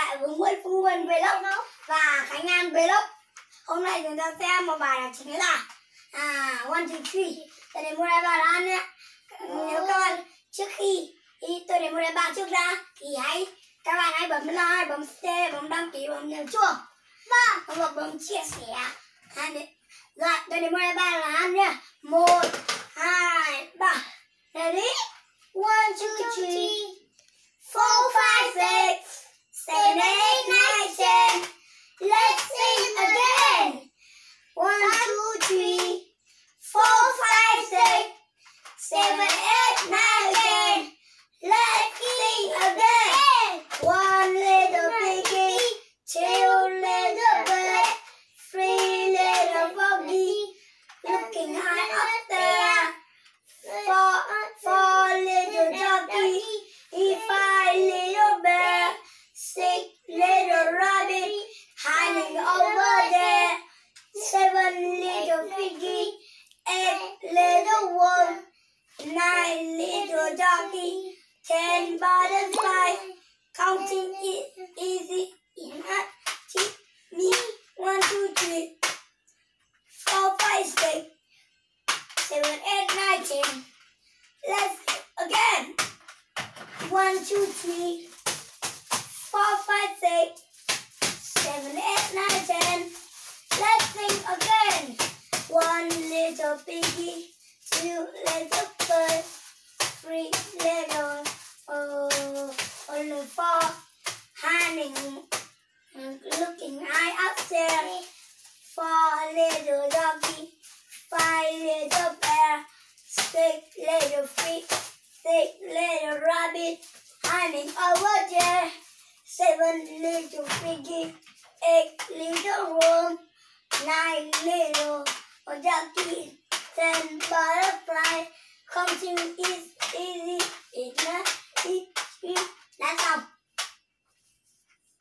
lại với Nguyễn Phương Nguyên Vlog và Khánh An Vlog. Hôm nay chúng ta xem một bài là chính là One Two Three. Tôi để mua lại bài là nhé. Nếu các bạn trước khi tôi để mua lại bài trước ra thì các bạn hãy bấm like, bấm share, bấm đăng ký, bấm nhấn chuông và bấm chia sẻ. Rồi tôi để mua lại bài là nhé. 1, 2, 3. Ready? 1, 2, 3, 4, 5, 6, 7, 8, 9, 10. Let's sing again. 1, 2, 3, 4, 5, 6, 7, 8, 9, 10. Let's sing again. One little piggy, two little birds, three little froggies, looking high up there. Four little donkeys, 5 little bears, 6 little rabbits hiding over there. 7 little piggies, 8 little wolves, 9 little donkeys, 10 butterflies. Counting is easy. Teach me 1, 2, 3, 4, 5, 6, 7, 8, 9, 10. Let's again. 1, 2, 3, 4, 5, 6, 7, 8, 9, 10. Let's sing again. 1 little piggy, 2 little birds, 3 little 4 hiding, looking high up there. 4 little donkey, 5 little bear, 6 little fish, 6 little rabbit hiding over there. 7 little piggy, 8 little worm, 9 little donkey, 10 butterfly. Counting is easy.